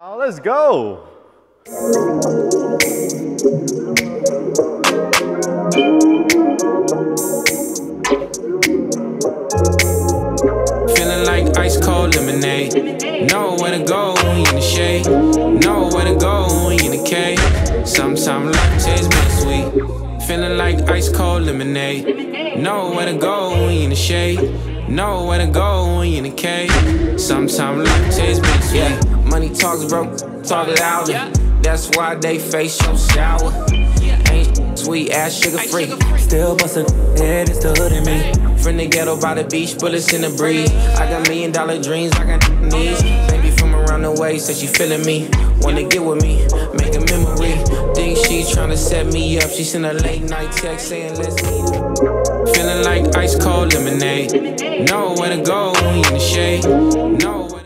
Oh, let's go. Feeling like ice cold lemonade. Know where to go when you in the shade. Know where to go when you in the cave. Sometimes life tastes bittersweet. Feeling like ice cold lemonade. Know where to go when you in the shade. Know where to go when you in the cave. Sometimes life tastes bittersweet. Yeah, money talks, bro, talk louder. That's why they face so sour. Ain't sweet ass sugar free. Still bustin' head, it's the hood in me. From the ghetto by the beach, bullets in the breeze. I got $1 million dreams, I got needs. Baby from around the way, said she feeling me. Wanna get with me, make a memory. Think she tryna set me up. She sent a late night text saying let's meet. Feeling like ice cold lemonade. Know where to go when you in the shade. Know